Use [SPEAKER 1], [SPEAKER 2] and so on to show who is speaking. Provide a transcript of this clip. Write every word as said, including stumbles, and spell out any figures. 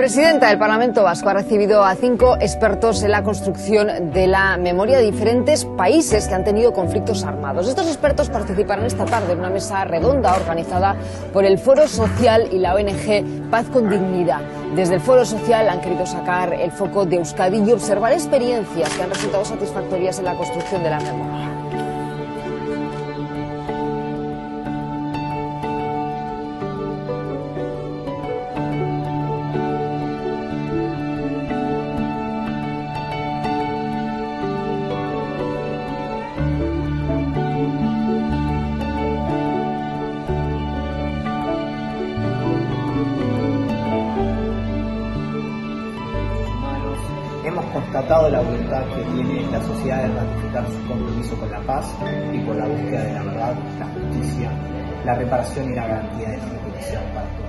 [SPEAKER 1] presidenta del Parlamento Vasco ha recibido a cinco expertos en la construcción de la memoria de diferentes países que han tenido conflictos armados. Estos expertos participarán esta tarde en una mesa redonda organizada por el Foro Social y la O N G Paz con Dignidad. Desde el Foro Social han querido sacar el foco de Euskadi y observar experiencias que han resultado satisfactorias en la construcción de la memoria.
[SPEAKER 2] Hemos constatado la voluntad que tiene la sociedad de ratificar su compromiso con la paz y por la búsqueda de la verdad, la justicia, la reparación y la garantía de justicia para